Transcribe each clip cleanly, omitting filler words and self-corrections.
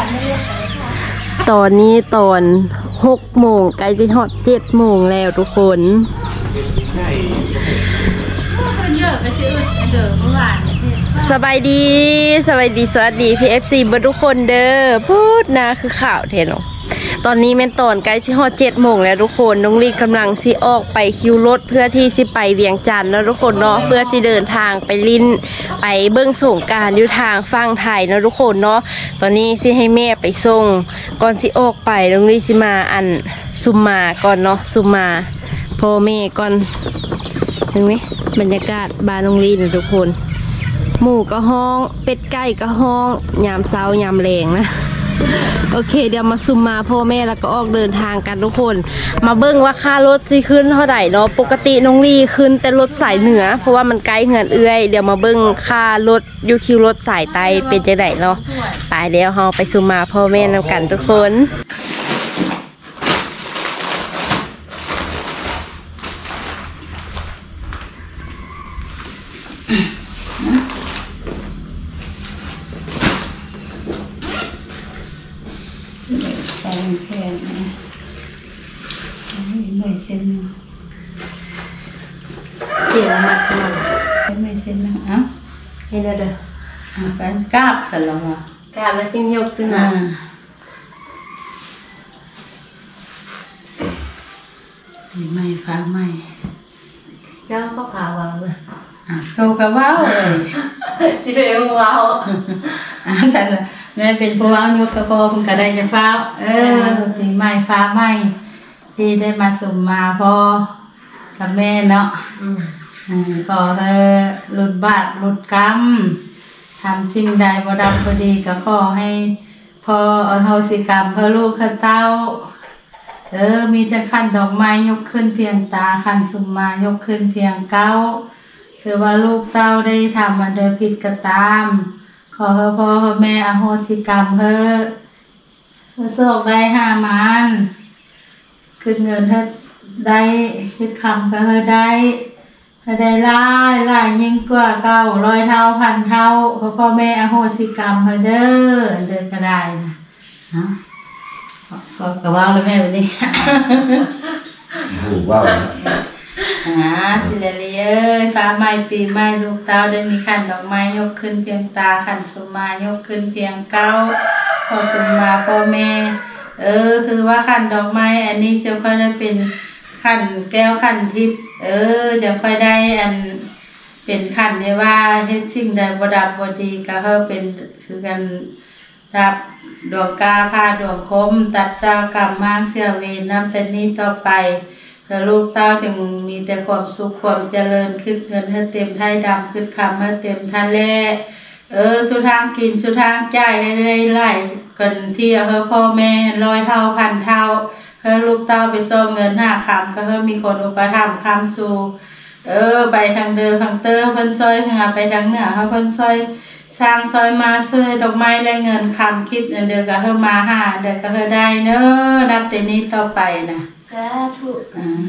ตอนนี้ตอน6 โมงใกล้จะฮอด7 โมงแล้วทุกคนสบายดีสวัสดีPFCเบอร์ทุกคนเด้อพูดนะคือข่าวเทนอตอนนี้แม่นตอนใกล้ที่ฮอด7 โมงแล้วทุกคนน้องลีกำลังสิออกไปคิวรถเพื่อที่สิไปเวียงจันทร์แล้วทุกคนเนาะเพื่อที่เดินทางไปลิ้นไปเบิ้งสงกรานต์อยู่ทางฝั่งไทยนะทุกคนเนาะตอนนี้สิให้แม่ไปส่งก่อนสิออกไปน้องลีสิมาอันซุมมาก่อนเนาะซุมมาพ่อแม่ก่อนเห็นไหมบรรยากาศบ้านน้องลีนะทุกคนหมูก็ห้องเป็ดไก่ก็ห้องยามเช้ายามแรงนะโอเคเดี๋ยวมาซุมมาพ่อแม่แล้วก็ออกเดินทางกันทุกคนมาเบิ้งว่าค่ารถที่ขึ้นเท่าไหร่เนาะปกติน้องลีขึ้นแต่รถสายเหนือเพราะว่ามันไกลเหือนเอื้อยเดี๋ยวมาเบิ้งค่ารถยูคิวรถสายใต้เป็นจะไหนเนาะไปเดี๋ยวเราไปซุมมาพ่อแม่นำกันทุกคนแค่นี้ไม่เส้นเกี่ยวมัดมันไม่เส้นนะอ่ะนี่เด้อการกาบสลับอ่ะกาบแล้วจึงยกขึ้นมาไม่ฟ้าไม่เจ้าก็พาวางเลยโตกระว้าวเลยที่เป็นว้าวฉันแม่เป็นผู้ว้าวยกกระโปรงกระไดจะฟ้าที่ไม่ฟ้าไม่ที่ได้มาสุ่มมาพ่อกับแม่เนาะขอเธอหลุดบาปหลุดกรรมทำสิ่งใดบ่ดำบ่ดีก็ขอให้พ่อเอาโหสิกรรมเพื่อลูกข้าเต้ามีจะขันดอกไม้ยกขึ้นเพียงตาขันสุ่มมายกขึ้นเพียงเก้าคือว่าลูกเต้าได้ทำมาโดยผิดก็ตามขอพ่อแม่อโหสิกรรมเพื่อโชคได้5 มันขึ้นเงินเธอได้ขึ้นคำก็เธอได้ล่ายยิ่งกว่า900 เท่า1,000 เท่าพ่อแม่อโหสิกรรมเพื่อเด้อก็ได้นะขอกระว่าแล้วแม่วันนี้หูว่าสิเลลีฟ้าใหม่ปีใหม่ลูกเต้าได้มีขันดอกไม้ยกขึ้นเพียงตาขันสุมายกขึ้นเพียงเก้าพอสุมาพ่อแม่คือว่าขันดอกไม้อันนี้จะค่อยได้เป็นขันแก้วขันทิพย์จะค่อยได้อันเป็นขันเนี่ยว่าเฮ็ดสิ่งใดบ่ดับบ่ดีก็เฮาเป็นคือกันดับดวงกาพาดวงคมตัดเศร้ากรรมมางเสียเวรนำแต่นี้ต่อไปถ้าลูกเต้าจึงมีแต่ความสุขความเจริญขึ้นเงินให้เต็มไทยดำขึ้นคำให้เต็มทะเลสุทางกินสุทางจ่ายให้ได้ไล่กันที่พ่อแม่100 เท่า1,000 เท่าลูกเต้าไปซ่อมเงิน5 คำก็มีคนอุปถัมภ์คำสู่ไปทางเดินทางเตอเพิ่นซอยเหงาไปทางเหนือเพิ่นซอยสร้างซอยมาช่วยดอกไม้และเงินคำคิดเดือนก็มาหาเดือนก็ได้เนอะนับแต่นี้ต่อไปนะถูก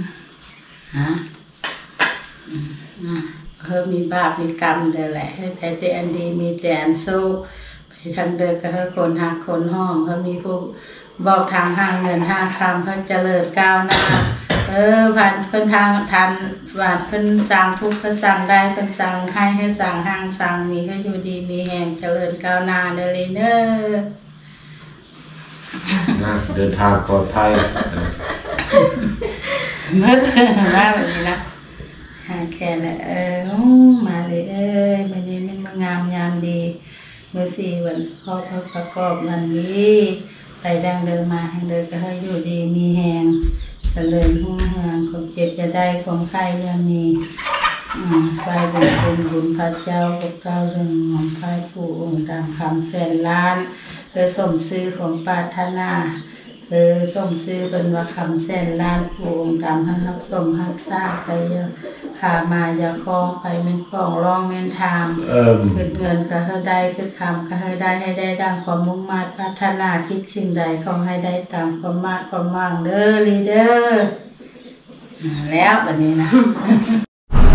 มีบาปมีกรรมเดี๋ยวแหละให้แต่อันดีมีแต่อันสู้ไปทางเดินก็คนหักคนห้องมีผู้บอกทางห้างเงิน5 คำเจริญก้าวหน้าผ่านเพิ่นทางทันหวานเพิ่นสั่งทุกเพิ่นสั่งได้เพิ่นสั่งให้สั่งห้างสั่งมีก็อยู่ดีมีแห่งเจริญก้าวหน้าเด้อเลยเนอะเดินทางปลอดภัยเมื่อเกิดมาแบบนี้นะแค่นั้นมาเลยวันนี้มันงามยามดีเมื่อ4 วันครอบประกอบนันนี้ไปดังเดินมาทางเดินก็ให้อยู่ดีมีแหงเจริญหุ่งเฮืองความเจ็บจะได้ความไข้เรื่องนี้ไปบุญพระเจ้าพระเจ้าเรื่องหม่อมพายผู้องค์ตามคำ100,000 ล้านสมซื้อของปรารถนาสมซื้อเป็นว่าคำ100,000 ล้านผู้องค์ตามให้รับสมรักษาไปขามาอย่าคล้องไปเม่นของร้องเม่นทางขึ้นเงินก็ให้ได้ขึ้นคำก็ให้ได้ดังความมุ่งมั่นปรารถนาคิดสิ่งใดขอให้ได้ตามความมาดความมั่งเด้อลีเดอร์แล้วแบบนี้นะ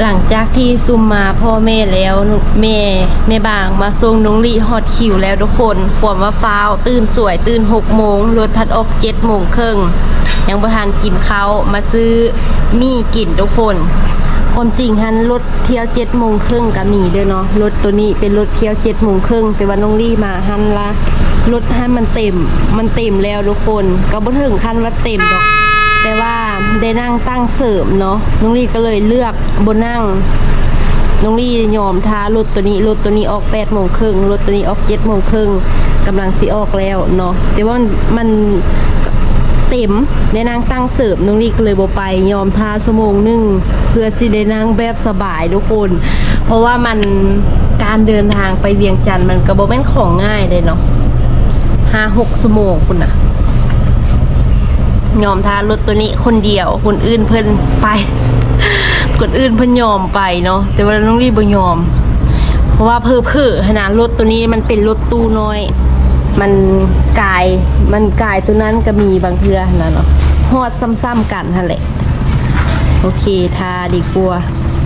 หลังจากที่ซุมมาพ่อแม่แล้วแม่บางมาส่งน้องลี่ฮอดคิวแล้วทุกคนความว่าฟ้าวตื่นสวยตื่น6 โมงรถพัดออก7 โมงครึ่งยังบ่ทันกินข้าวมาซื้อมี่กินทุกคนความจริงฮันรถเที่ยว7 โมงครึ่งก็มีด้วยเนาะรถตัวนี้เป็นรถเที่ยว7 โมงครึ่งแต่ว่าน้องลี่มาฮันละรถให้มันเต็มแล้วทุกคนก็บ่ถึงขั้นว่าเต็มดอกแต่ว่าได้นั่งตั้งเสริมเนาะน้องลี่ก็เลยเลือกบนนั่งน้องลี่ยอมท้ารถตัวนี้ออก8 โมงครึ่งรถตัวนี้ออก7 โมงครึ่งกำลังสิออกแล้วเนาะแต่ว่ามันเต็มได้นั่งตั้งเสริมน้องลี่ก็เลยบ่ไปยอมท้า1 ชั่วโมงเพื่อสิได้นั่งแบบสบายทุกคนเพราะว่ามันการเดินทางไปเวียงจันทร์มันก็บ่แม่นของง่ายเลยเนาะ5-6 ชั่วโมงคุณน่ะยอมท้ารถตัวนี้คนเดียวคนอื่นเพิ่นไปคนอื่นเพิ่นยอมไปเนาะแต่ว่าน้องลี่บ่ยอมเพราะว่าเพ้อขนาดรถตัวนี้มันเป็นรถตู้น้อยมันกายตัวนั้นก็มีบางเทื่อนะเนาะฮอดซ้ำๆกันนั่นแหละโอเคทาดีกว่า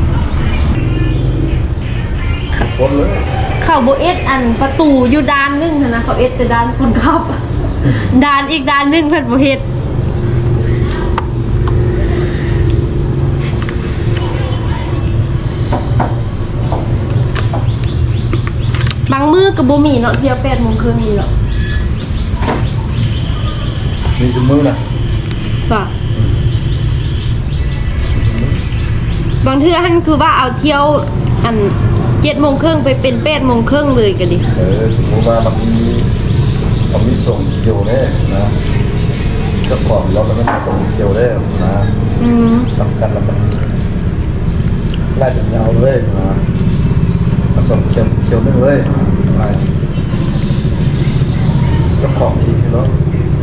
คนเลยเขาโบเอสอันประตูอยู่ด้านนึงนะเขาเอสแต่ด้านคนขับด้านอีกด้านนึงเพิ่นบ่เฮ็ดบางมื้อก็บ่มีเนาะเที่ยว8 โมงครึ่งนี่เนาะมีซุมื้อน่ะป่ะบางเทื่อหั่นคือว่าเอาเที่ยวอัน7 โมงครึ่งไปเป็น8 โมงครึ่งเลยก็ดิสมมุติว่ามันมีส่งเที่ยวแน่นะเจ้าของเรามันส่งเที่ยวได้นะสำคัญแล้วมันไล่เป็นยาวเลยนะผสมเที่ยวนึงเลยอะไรเจ้าของอีกเนาะ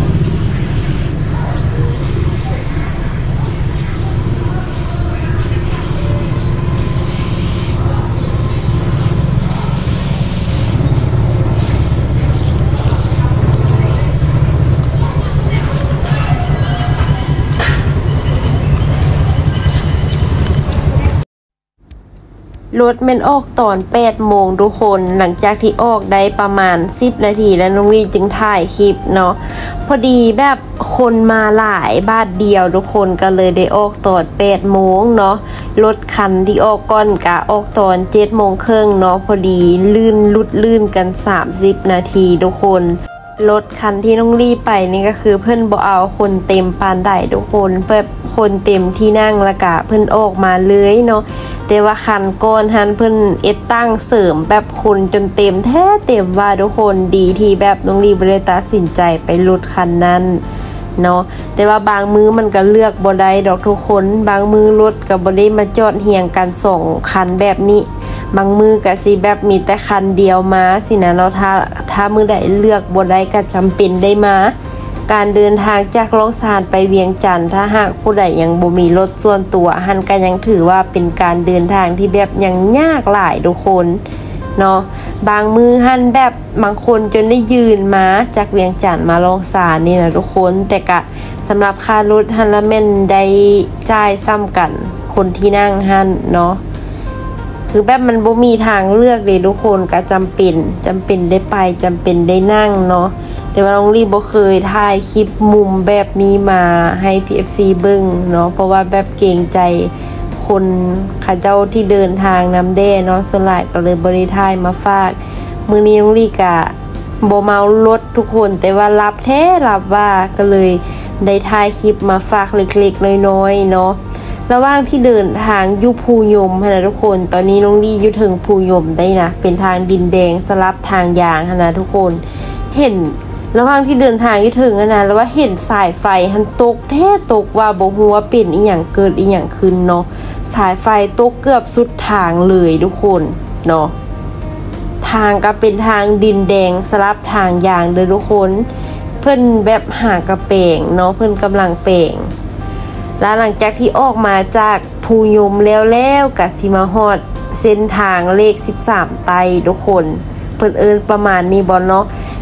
รถมันออกตอน8 โมงทุกคนหลังจากที่ออกได้ประมาณ10 นาทีแล้วน้องลี่จึงถ่ายคลิปเนาะพอดีแบบคนมาหลายบาทเดียวทุกคนก็เลยได้ออกตอน8 โมงเนาะรถคันที่ออกก่อนก็ออกตอน7 โมงครึ่งเนาะพอดีลื่นกัน30 นาทีทุกคนรถคันที่น้องลี่ไปนี่ก็คือเพิ่นบ่เอาคนเต็มปานใดทุกคนแบบคนเต็มที่นั่งแล้วก็เพิ่นออกมาเลยเนาะแต่ว่าคันก่อนหันเพิ่นตั้งเสริมแบบคนจนเต็มแท้เต็มว่าทุกคนดีที่แบบน้องลี่บ่ได้ตัดสินใจไปรถคันนั้นเนาะแต่ว่าบางมื้อมันก็เลือกบ่ได้ดอกทุกคนบางมื้อรถก็บ่ได้มาจอดเรียงกัน2 คันแบบนี้บางมื้อก็สิแบบมีแต่คันเดียวมาสินะเนาะถ้ามื้อใดเลือกบ่ได้ก็จำเป็นได้มาการเดินทางจากล่องซานไปเวียงจันทร์ถ้าหากผู้ใดยังบ่มีรถส่วนตัวหันก็ยังถือว่าเป็นการเดินทางที่แบบยังยากหลายทุกคนเนาะบางมือหันแบบบางคนจนได้ยืนมาจากเวียงจันทร์มาล่องซานนี่นะทุกคนแต่ก็สำหรับค่ารถหันละแม่นได้จ่ายซ้ำกันคนที่นั่งหันเนาะคือแบบมันบ่มีทางเลือกเลยทุกคนก็จำเป็นได้ไปจำเป็นได้นั่งเนาะแต่ว่าน้องลี่บ่เคยถ่ายคลิปมุมแบบนี้มาให้ PFC เบิ่งเนาะเพราะว่าแบบเกรงใจคนเขาเจ้าที่เดินทางนำแด่เนาะส่วนหลายก็เลยบ่ได้ถ่ายมาฝากมื้อนี้น้องลี่ก็บ่เมารถทุกคนแต่ว่ารับแท้รับว่าก็เลยได้ถ่ายคลิปมาฝากเล็กๆน้อยๆเนาะระหว่างที่เดินทางอยู่ภูยมนะทุกคนตอนนี้น้องลี่อยู่ถึงภูยมได้นะเป็นทางดินแดงสลับทางยางนะทุกคนเห็นระหว่างที่เดินทางอยู่ถึงนะแล้วว่าเห็นสายไฟหันตกแท้ตกว่าบ่ฮู้ว่าเป็นอีหยังเกิดอีหยังขึ้นเนาะสายไฟตกเกือบสุดทางเลยทุกคนเนาะทางก็เป็นทางดินแดงสลับทางยางเด้อทุกคนเพิ่นแบบหากระเปงเนาะเพิ่นกำลังเปงแล้วหลังจากที่ออกมาจากภูยมแล้วก็สิมาฮอดเส้นทางเลข13ไตทุกคนเพิ่นเอิ้นประมาณนี้บ่เนาะ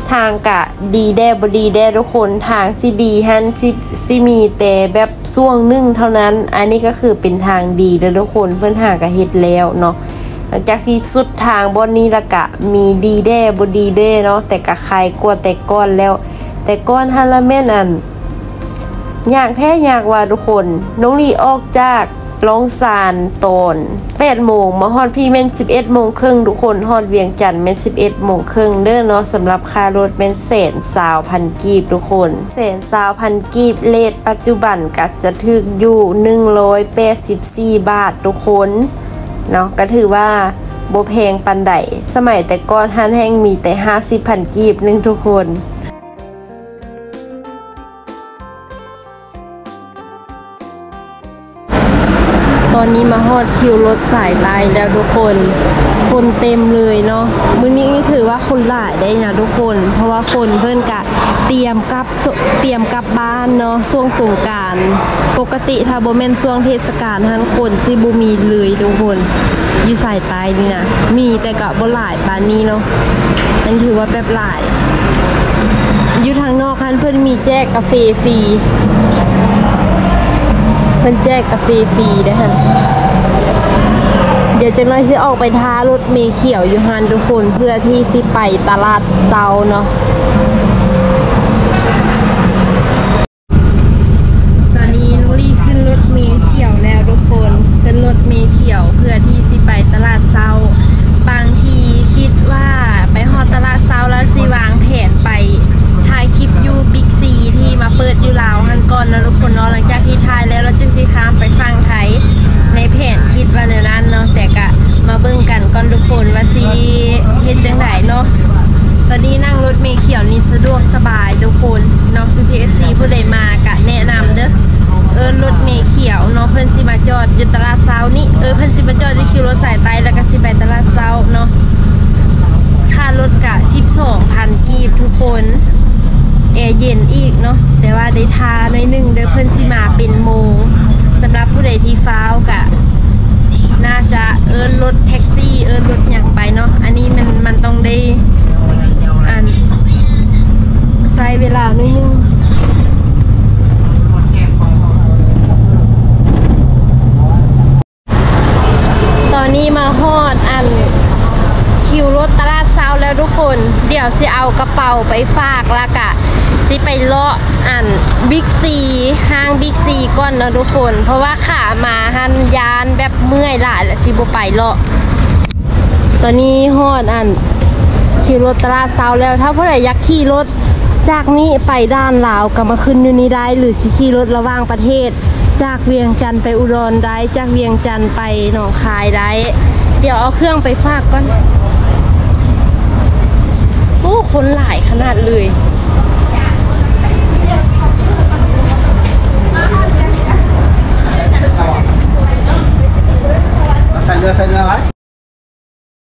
ทางกะดีแด้บดีแด้ทุกคนทางซีดีฮันซีมีแต่แบบช่วงนึ่งเท่านั้นอันนี้ก็คือเป็นทางดีแล้วทุกคนเพื่อนหากะเฮ็ดแล้วเนาะหลังจากที่สุดทางบอนนี้ละกะมีดีแด้บดีแด้เนาะแต่กะใครกลัวแต่ก้อนแล้วแต่ก้อนฮันละแม่นอันอยากแท้อยากว่าทุกคนน้องลีออกจากร้องซานตอน8 โมงมาฮอดพี่แม่น11 โมงครึ่งทุกคนฮอดเวียงจันทน์แม่น11 โมงครึ่งเด้อเนาะสำหรับค่ารถแม่น120,000 กีบทุกคน120,000 กีบเลทปัจจุบันก็จะถึกอยู่184 บาททุกคนเนาะก็ถือว่าบ่แพงปานใดสมัยแต่ก่อนฮันแห้งมีแต่50,000 กีบนึงทุกคนตอนนี้มาฮอดคิวรถสายใต้แล้วทุกคนคนเต็มเลยเนาะมื้อนี้ถือว่าคนหลายได้นะทุกคนเพราะว่าคนเพิ่นกะเตรียมกลับบ้านเนาะช่วงสงกรานต์ปกติถ้าบ่แม่นช่วงเทศกาลทั้งคนสิบ่มีเลยทุกคนอยู่สายใต้นี่นะมีแต่ก็บ่หลายปานนี้เนาะนั่นถือว่าแบบหลายอยู่ทางนอกคันเพิ่นมีแจกกาแฟฟรีเพิ่นแจกกาแฟฟรีเด้อฮะเดี๋ยวจังน้อยสิออกไปท้ารถเมล์เขียวอยู่ฮันทุกคนเพื่อที่สิไปตลาดเซาเนาะตอนนี้นุรีขึ้นรถเมล์เขียวแล้วทุกคนขึ้นรถเมล์เขียวเพื่อที่สิไปตลาดเซาบางทีคิดว่าไปฮอดตลาดเซาแล้วสิวางแผนไปถ่ายคลิปอยู่บิ๊กซีที่มาเปิดอยู่ลาวฮันก่อนนะทุกคนเนาะหลังจากที่ถ่ายแล้วเราจึงสิข้ามไปฟังไทยในแผนคิดว่าแนวนั้นเนาะแต่กะมาเบิ่งกันก่อนทุกคนว่าสิเฮ็ดจังไดเนาะตอนนี้นั่งรถเมล์เขียวนี่สะดวกสบายทุกคนเนาะคือ PFC ผู้ใดมากะแนะนำเด้อรถเมล์เขียวเนาะเพิ่นสิมาจอดอยู่ตลาดเซานี่เพิ่นสิมาจอดอยู่คิวรถสายใต้แล้วก็สิไปตลาดเซาเนาะค่ารถกะ 12,000 กีบทุกคนแอร์เย็นอีกเนาะแต่ว่าได้ทาหน่อยนึงเด้อเพิ่นสิมาเป็นโมงสำหรับผู้ใดที่ฟ้าวกะน่าจะรถแท็กซี่รถอย่างไปเนาะอันนี้มันต้องได้ใช้เวลาหน่อยนึงตอนนี้มาฮอดคิวรถตลาดเซาแล้วทุกคนเดี๋ยวสิเอากระเป๋าไปฝากแล้วกะสิไปเลาะบิ๊กซีห้างบิ๊กซีก่อนนะทุกคนเพราะว่าขามาหันยานแบบเมื่อยหลายแล้วสิบ่ไปเลาะตอนนี้ฮอดขี่รถตลาดเซาแล้วถ้าผู้ใดอยากขี่รถจากนี้ไปด้านลาวก็มาขึ้นอยู่นี้ได้หรือสิขี่รถระหว่างประเทศจากเวียงจันทร์ไปอุดรได้จากเวียงจันทร์ไปหนองคายได้เดี๋ยวเอาเครื่องไปฝากก่อนโอ้คนหลายขนาดเลย